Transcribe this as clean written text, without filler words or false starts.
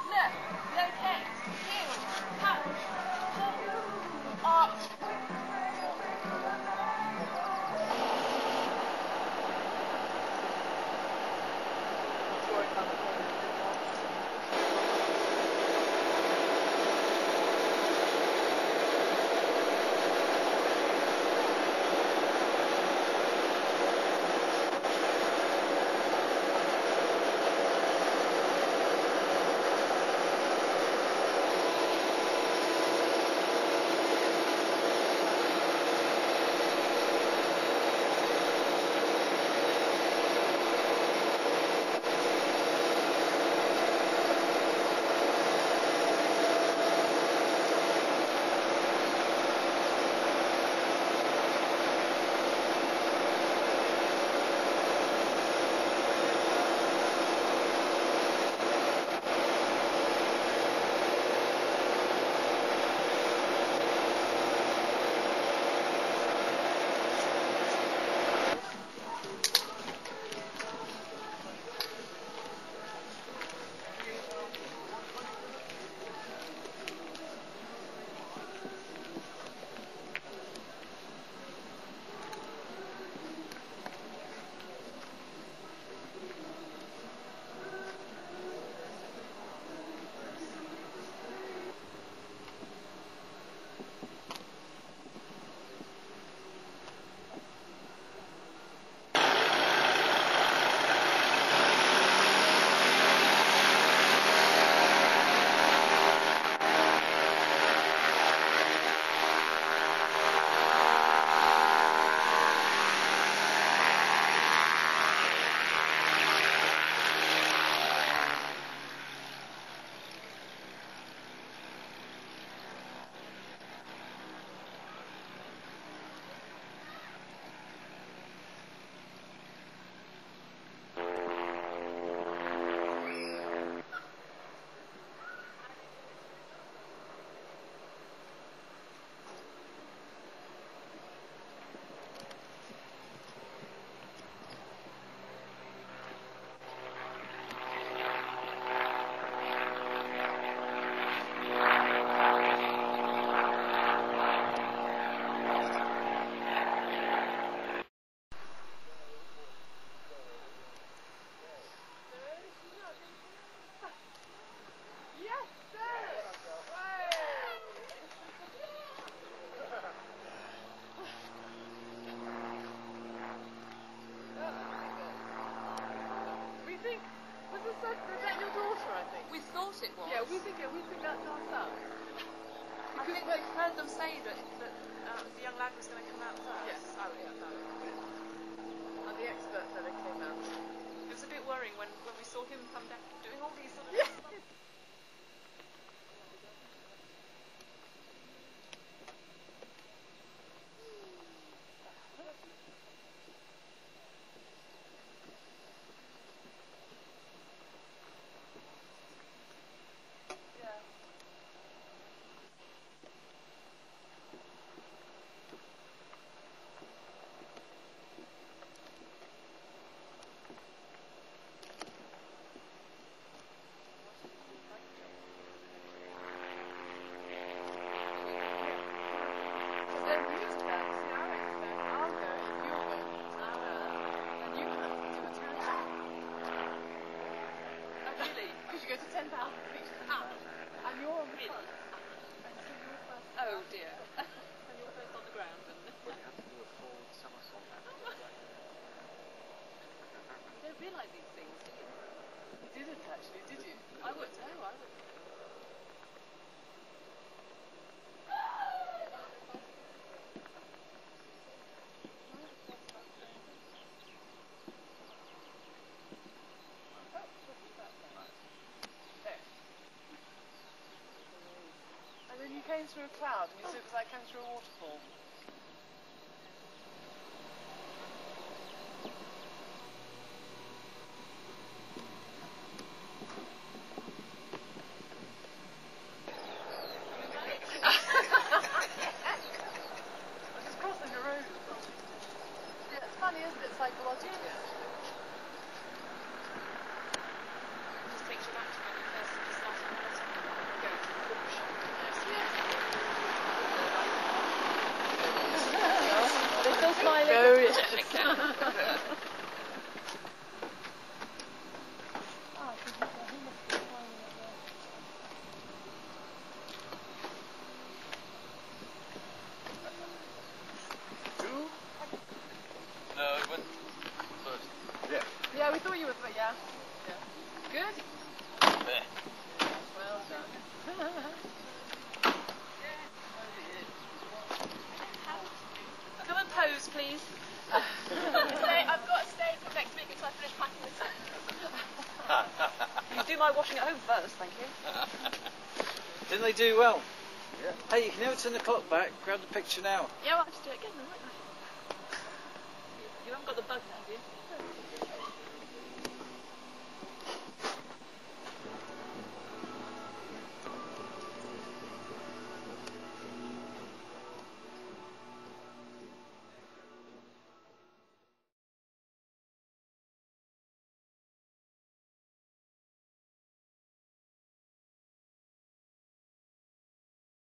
left, locate, heel, punch, pull, arch. Was that your daughter, I think? We thought it was. Yeah, we think that's our son. I think we heard them say that the young lad was going to come out first. Yes, oh yeah, no. And the expert fella came out. It was a bit worrying when we saw him come down doing all these sort of... Yeah. Go to 10,000 feet and you're on the front. Oh dear. And you're first on the ground. And Well, you have to do a forward somersault. you don't realise these things, do you? You didn't actually, did you? I wouldn't know, I wouldn't. And then you came through a cloud, and you said it was like coming through a waterfall. I'm just crossing the road. Yeah, it's funny, isn't it, psychologically, actually? It just takes you back to when you first started. No, it went first. Yeah. Yeah, we thought you were, but yeah. Good? There. Well done. Come and pose, please. I've got to stay until next week until I finish packing this up. You do my washing at home first, thank you. Didn't they do well? Yeah. Hey, you can never turn the clock back. Grab the picture now. Yeah, I'll have to do it again, then, won't I? You haven't got the bug, have you?